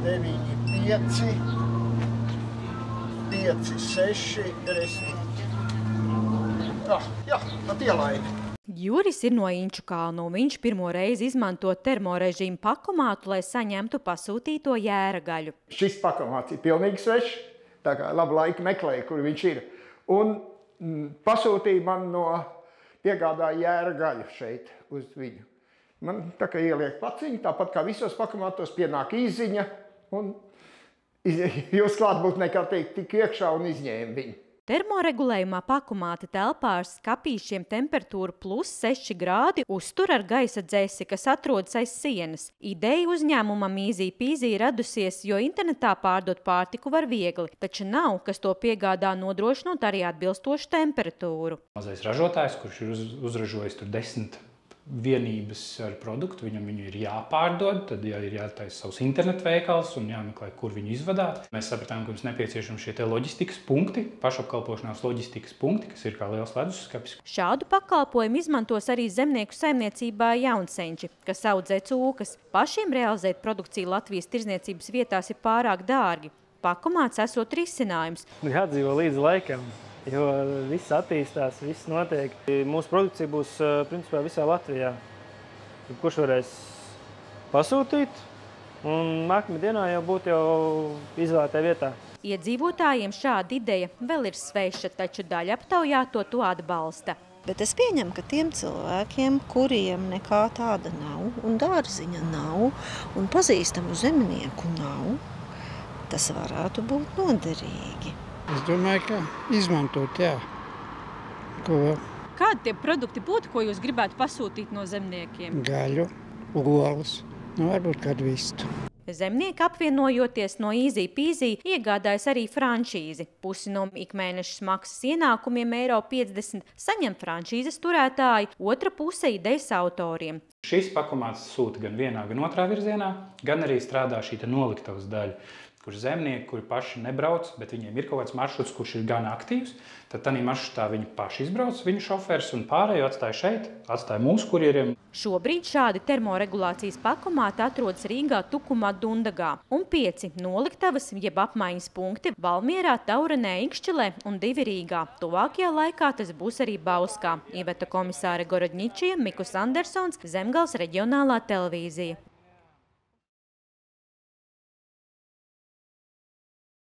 9, 5, 6, resnīgi. Jā, pat ielaidi. Juris ir no Inču kalna, un viņš pirmo reizi izmanto termorežīmu pakomātu, lai saņemtu pasūtīto jēra gaļu. Šis pakomāts ir pilnīgi svešs, tā kā labu laiku meklēju, kur viņš ir. Un pasūtīja man piegādāja jēra gaļu šeit uz viņu. Man tā kā ieliek paciņu, tāpat kā visos pakomātos pienāk izziņa, un jūs klātbūtnē, kā teikt, tik iekšā un izņēma viņu. Termoregulējumā pakomāta telpā ar skapīšiem temperatūru +6 grādi uztur ar gaisa dzesi, kas atrodas aiz sienas. Ideja uzņēmumam Easy Peasy radusies, jo internetā pārdot pārtiku var viegli, taču nav, kas to piegādā nodrošinot arī atbilstošu temperatūru. Mazais ražotājs, kurš ir uzražojis tur 10 vienības ar produktu, viņam viņu ir jāpārdod, tad ir jātaisa savs internetu veikals un jāmeklē, kur viņu izvadāt. Mēs sapratām, ka mums nepieciešami šie te loģistikas punkti, pašapkalpošanās loģistikas punkti, kas ir kā liels leduskapis. Šādu pakalpojumu izmantos arī zemnieku saimniecībā Jaunsenči, kas audzē cūkas. Pašiem realizēt produkciju Latvijas tirzniecības vietās ir pārāk dārgi. Pakomāts esot risinājums. Jādzīvo līdz laikam, jo viss attīstās, viss notiek. Mūsu produkcija būs principā visā Latvijā. Kurš varēs pasūtīt, un nākamajā dienā jau būt izvēlētā vietā. Iedzīvotājiem šāda ideja vēl ir sveša, taču daļa aptaujāto to atbalsta. Bet es pieņemu, ka tiem cilvēkiem, kuriem nekā tāda nav, un dārziņa nav, un pazīstamu zemnieku nav, tas varētu būt noderīgi. Es domāju, ka izmantot, jā. Kādi tie produkti būtu, ko jūs gribētu pasūtīt no zemniekiem? Gaļu, olas, varbūt kādu vistu. Zemnieki apvienojoties no Easy Peasy iegādājas arī franšīzi. Pusi no ikmēneša maksas ienākumiem €50 saņem franšīzes turētāji, otra puse idejas autoriem. Šis pakomāts sūta gan vienā, gan otrā virzienā, gan arī strādā šī noliktavas daļa, kur zemnieki, kuri paši nebrauc, bet viņiem ir kaut kāds maršruts, kurš ir gan aktīvs, tad tādā maršrutā viņi paši izbrauc, viņu šoferis, un pārējo atstāja šeit, atstāja mūsu kurjeriem. Šobrīd šādi termoregulācijas pakomāti atrodas Rīgā, Tukumā, Dundagā, un 5 noliktavas, jeb apmaiņas punkti Valmierā, Tauranē, Inkšķilē un 2 Rīgā. Tuvākajā laikā tas būs arī Bauskā. Iveta Komisāre Gorodņičija, Mikus Andersons, Zemgales reģionālā televīzija.